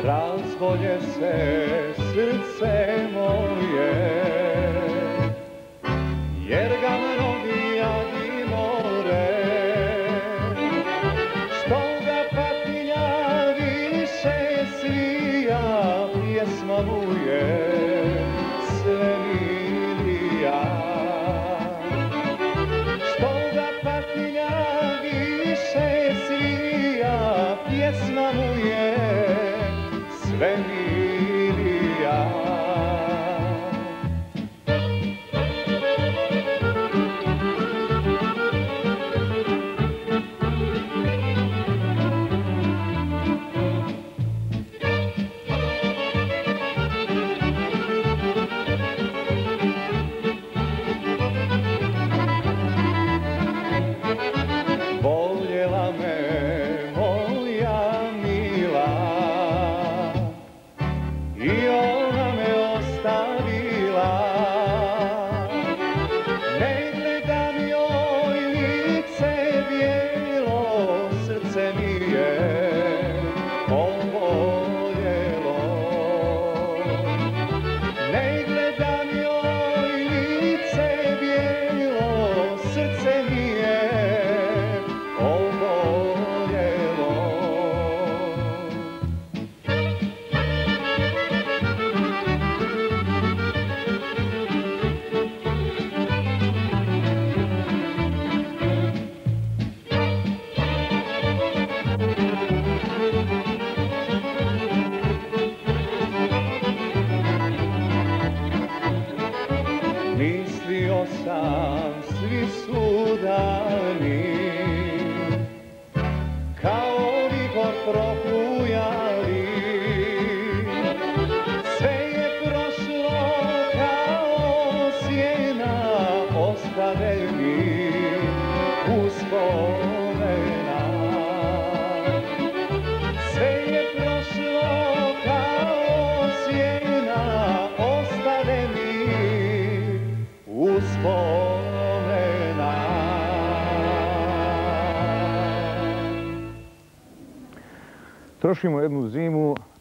razbolje se srce moje, jer ga mnogi jadi more, što ga patilja više svija, pjesma mu je sve milija. Što ga patilja više svija, pjesma mu je sve milija. Voljela me moja mila i ona me ostavila. Ne gledam joj lice bijelo, srce mi je oboljelo. Ne gledam joj lice bijelo, srce mi je mislio sam svi su dani kao vihor prohujali, sve je prošlo kao sjena, ostave mi uspomena. Sve je prošlo kao sjena, ostave mi uspomena. Trošimo jednu zimu